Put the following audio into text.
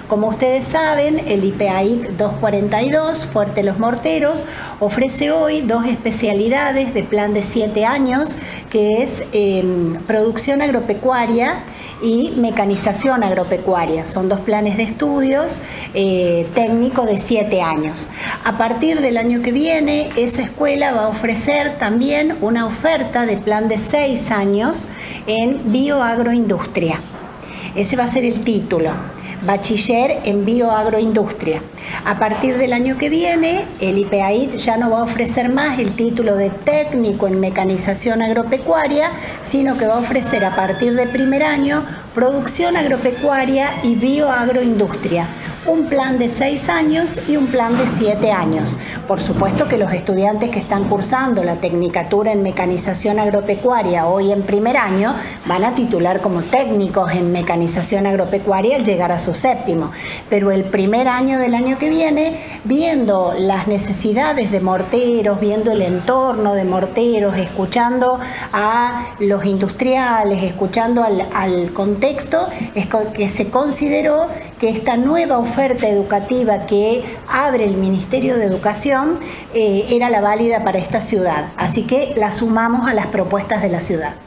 Como ustedes saben, el IPAIT 242, Fuerte Los Morteros, ofrece hoy dos especialidades de plan de 7 años, que es producción agropecuaria y mecanización agropecuaria. Son dos planes de estudios técnicos de 7 años. A partir del año que viene, esa escuela va a ofrecer también una oferta de plan de 6 años en bioagroindustria. Ese va a ser el título, bachiller en bioagroindustria. A partir del año que viene, el IPAIT ya no va a ofrecer más el título de técnico en mecanización agropecuaria, sino que va a ofrecer a partir del primer año producción agropecuaria y bioagroindustria. Un plan de 6 años y un plan de 7 años. Por supuesto que los estudiantes que están cursando la tecnicatura en mecanización agropecuaria hoy en primer año van a titular como técnicos en mecanización agropecuaria al llegar a su séptimo. Pero el primer año del año que viene, viendo las necesidades de morteros, viendo el entorno de morteros, escuchando a los industriales, escuchando al contexto, es que se consideró que esta nueva oferta educativa que abre el Ministerio de Educación era la válida para esta ciudad. Así que la sumamos a las propuestas de la ciudad.